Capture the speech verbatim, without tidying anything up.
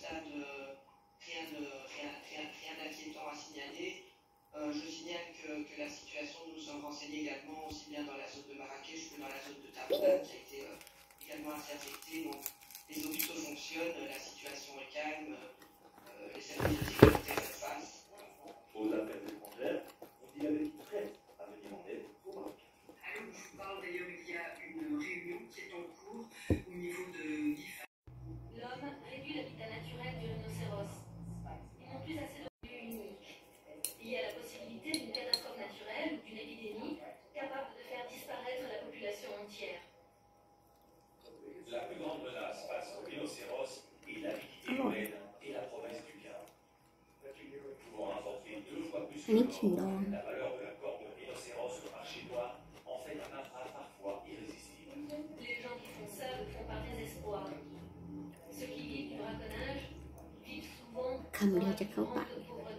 stade, euh, rien de- rien- rien- rien d'inquiétant à signaler. Euh, je signale que, que la situation, nous nous sommes renseignés également aussi bien dans la zone de Marrakech que dans la zone de Taroudan, qui a été euh, également assez affectée. Donc, les hôpitaux fonctionnent, la situation est calme, euh, les services de sécurité font face. Aux affaires étrangères, on dit avec prête à venir en aide au Maroc. À l'heure où je vous parle, d'ailleurs, il y a une réunion qui est en cours au niveau de l'I F A. L'homme réduit l'habitat naturel du rhinocéros. Ils n'ont plus assez de lieux uniques. Il y a la possibilité d'une catastrophe naturelle ou d'une épidémie capable de faire disparaître la population entière. La plus grande menace face au rhinocéros est l'avidité humaine et la promesse du gain. Pouvant importer deux fois plus que l'or, la valeur de la corde de rhinocéros au marché noir en fait un appât parfois irrésistible. Les gens qui font ça le font par désespoir. Ceux qui vivent du braconnage vivent souvent dans la plus grande pauvreté.